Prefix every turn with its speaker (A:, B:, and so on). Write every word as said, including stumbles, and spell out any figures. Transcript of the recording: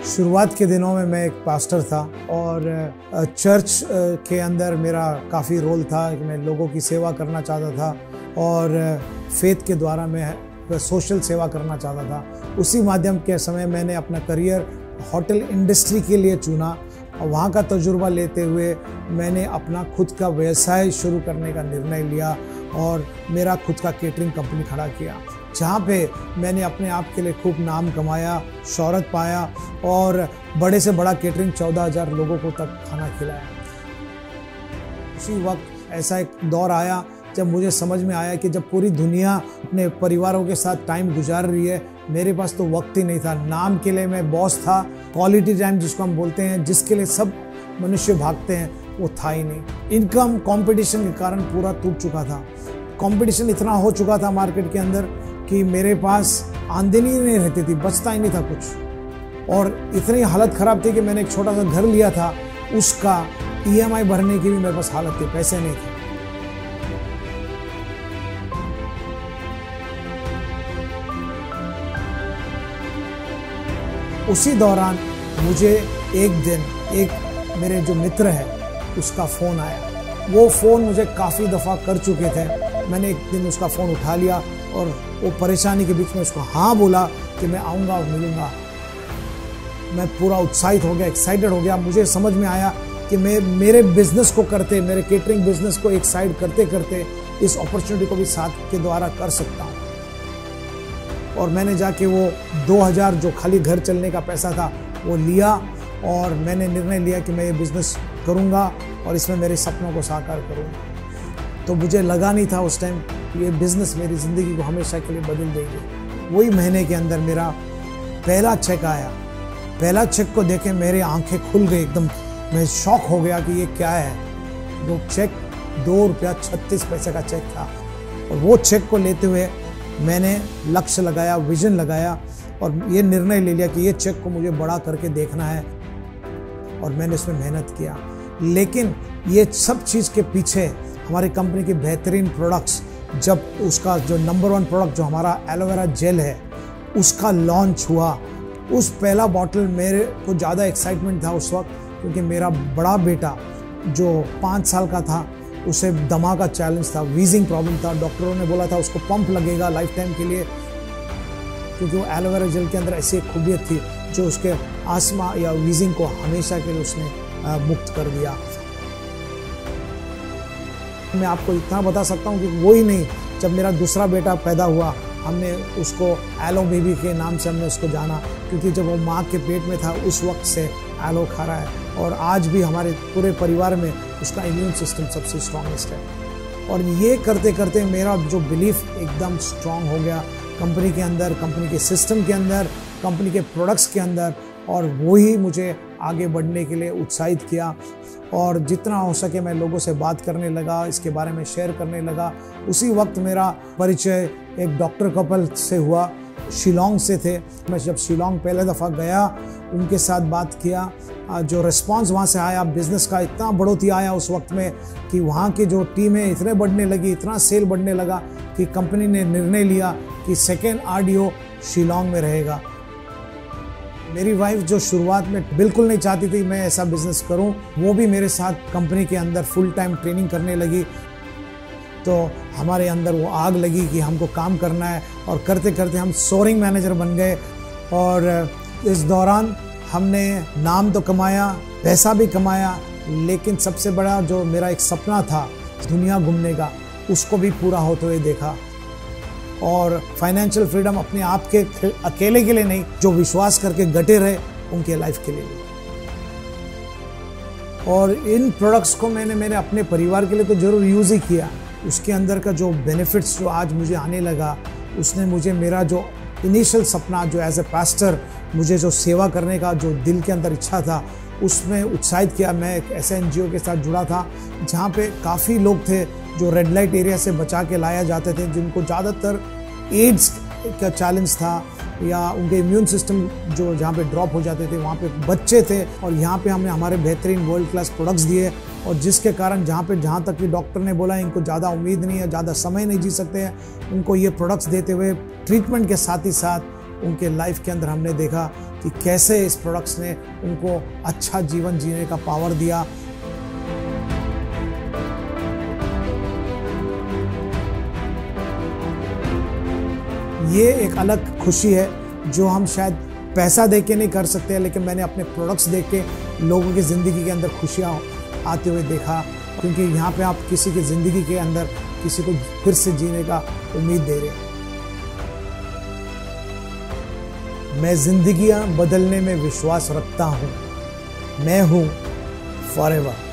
A: शुरुआत के दिनों में मैं एक पास्टर था और चर्च के अंदर मेरा काफ़ी रोल था कि मैं लोगों की सेवा करना चाहता था और फेथ के द्वारा मैं सोशल सेवा करना चाहता था। उसी माध्यम के समय मैंने अपना करियर होटल इंडस्ट्री के लिए चुना और वहाँ का तजुर्बा लेते हुए मैंने अपना खुद का व्यवसाय शुरू करने का निर्णय लिया और मेरा खुद का केटरिंग कंपनी खड़ा किया, जहाँ पे मैंने अपने आप के लिए खूब नाम कमाया, शोहरत पाया और बड़े से बड़ा केटरिंग चौदह हज़ार लोगों को तक खाना खिलाया। उसी वक्त ऐसा एक दौर आया जब मुझे समझ में आया कि जब पूरी दुनिया अपने परिवारों के साथ टाइम गुजार रही है, मेरे पास तो वक्त ही नहीं था। नाम के लिए मैं बॉस था, क्वालिटी टाइम जिसको हम बोलते हैं, जिसके लिए सब मनुष्य भागते हैं, वो था ही नहीं। इनकम कंपटीशन के कारण पूरा टूट चुका था। कंपटीशन इतना हो चुका था मार्केट के अंदर कि मेरे पास आमदनी ही नहीं रहती थी, बचता ही नहीं था कुछ। और इतनी हालत ख़राब थी कि मैंने एक छोटा सा घर लिया था, उसका ई एम आई भरने की भी मेरे पास हालत थी, पैसे नहीं थे। उसी दौरान मुझे एक दिन एक मेरे जो मित्र है उसका फ़ोन आया। वो फ़ोन मुझे काफ़ी दफ़ा कर चुके थे। मैंने एक दिन उसका फ़ोन उठा लिया और वो परेशानी के बीच में उसको हाँ बोला कि मैं आऊँगा और मिलूँगा। मैं पूरा उत्साहित हो गया, एक्साइटेड हो गया। मुझे समझ में आया कि मैं मेरे बिज़नेस को करते, मेरे केटरिंग बिज़नेस को एक साइड करते करते इस अपॉर्चुनिटी को भी साथ के द्वारा कर सकता हूँ। और मैंने जाके वो दो हज़ार जो खाली घर चलने का पैसा था वो लिया और मैंने निर्णय लिया कि मैं ये बिज़नेस करूँगा और इसमें मेरे सपनों को साकार करूँगा। तो मुझे लगा नहीं था उस टाइम कि ये बिज़नेस मेरी ज़िंदगी को हमेशा के लिए बदल देगी। वही महीने के अंदर मेरा पहला चेक आया। पहला चेक को देखे मेरी आंखें खुल गई एकदम। मैं शॉक हो गया कि ये क्या है। वो चेक दो रुपया छत्तीस पैसे का चेक था और वो चेक को लेते हुए मैंने लक्ष्य लगाया, विजन लगाया और ये निर्णय ले लिया कि ये चेक को मुझे बड़ा करके देखना है और मैंने इसमें मेहनत किया। लेकिन ये सब चीज़ के पीछे हमारी कंपनी के बेहतरीन प्रोडक्ट्स, जब उसका जो नंबर वन प्रोडक्ट जो हमारा एलोवेरा जेल है उसका लॉन्च हुआ, उस पहला बॉटल मेरे को ज़्यादा एक्साइटमेंट था उस वक्त, क्योंकि मेरा बड़ा बेटा जो पाँच साल का था उसे दमा का चैलेंज था, वीजिंग प्रॉब्लम था। डॉक्टरों ने बोला था उसको पंप लगेगा लाइफ टाइम के लिए, क्योंकि वो एलोवेरा जेल के अंदर ऐसी एक खूबियत थी जो उसके आस्मा या वीजिंग को हमेशा के लिए उसने आ, मुक्त कर दिया। मैं आपको इतना बता सकता हूँ कि वो ही नहीं, जब मेरा दूसरा बेटा पैदा हुआ हमने उसको एलो बेबी के नाम से हमने उसको जाना, क्योंकि जब वो माँ के पेट में था उस वक्त से एलो खा रहा है और आज भी हमारे पूरे परिवार में उसका इम्यून सिस्टम सबसे स्ट्रॉन्गेस्ट है। और ये करते करते मेरा जो बिलीफ एकदम स्ट्रॉन्ग हो गया कंपनी के अंदर, कंपनी के सिस्टम के अंदर, कंपनी के प्रोडक्ट्स के अंदर, और वही मुझे आगे बढ़ने के लिए उत्साहित किया। और जितना हो सके मैं लोगों से बात करने लगा, इसके बारे में शेयर करने लगा। उसी वक्त मेरा परिचय एक डॉक्टर कपल से हुआ, शिलोंग से थे। मैं जब शिलोंग पहले दफ़ा गया, उनके साथ बात किया, जो रिस्पांस वहाँ से आया, बिज़नेस का इतना बढ़ोतरी आया उस वक्त में कि वहाँ की जो टीमें इतने बढ़ने लगी, इतना सेल बढ़ने लगा कि कंपनी ने निर्णय लिया कि सेकेंड आरडीओ शिलोंग में रहेगा। मेरी वाइफ जो शुरुआत में बिल्कुल नहीं चाहती थी मैं ऐसा बिज़नेस करूं, वो भी मेरे साथ कंपनी के अंदर फुल टाइम ट्रेनिंग करने लगी। तो हमारे अंदर वो आग लगी कि हमको काम करना है और करते करते हम सोरिंग मैनेजर बन गए। और इस दौरान हमने नाम तो कमाया, पैसा भी कमाया, लेकिन सबसे बड़ा जो मेरा एक सपना था दुनिया घूमने का, उसको भी पूरा होते हुए देखा। और फाइनेंशियल फ्रीडम अपने आप के अकेले के लिए नहीं, जो विश्वास करके डटे रहे उनके लाइफ के लिए भी। और इन प्रोडक्ट्स को मैंने मेरे अपने परिवार के लिए तो ज़रूर यूज़ ही किया। उसके अंदर का जो बेनिफिट्स जो आज मुझे आने लगा, उसने मुझे मेरा जो इनिशियल सपना जो एज ए पास्टर मुझे जो सेवा करने का जो दिल के अंदर इच्छा था, उसमें उत्साहित किया। मैं एक ऐसे एन जी ओ के साथ जुड़ा था जहाँ पे काफ़ी लोग थे जो रेड लाइट एरिया से बचा के लाया जाते थे, जिनको ज़्यादातर एड्स का चैलेंज था या उनके इम्यून सिस्टम जो जहाँ पे ड्रॉप हो जाते थे, वहाँ पे बच्चे थे। और यहाँ पे हमने हमारे बेहतरीन वर्ल्ड क्लास प्रोडक्ट्स दिए, और जिसके कारण जहाँ पे जहाँ तक कि डॉक्टर ने बोला इनको ज़्यादा उम्मीद नहीं है, ज़्यादा समय नहीं जी सकते हैं, उनको ये प्रोडक्ट्स देते हुए ट्रीटमेंट के साथ ही साथ उनके लाइफ के अंदर हमने देखा कि कैसे इस प्रोडक्ट्स ने उनको अच्छा जीवन जीने का पावर दिया। ये एक अलग खुशी है जो हम शायद पैसा दे के नहीं कर सकते, लेकिन मैंने अपने प्रोडक्ट्स देख के लोगों की ज़िंदगी के अंदर खुशियाँ आते हुए देखा, क्योंकि यहाँ पे आप किसी की ज़िंदगी के अंदर किसी को फिर से जीने का उम्मीद दे रहे हैं। मैं ज़िंदगियाँ बदलने में विश्वास रखता हूँ। मैं हूँ फॉरएवर।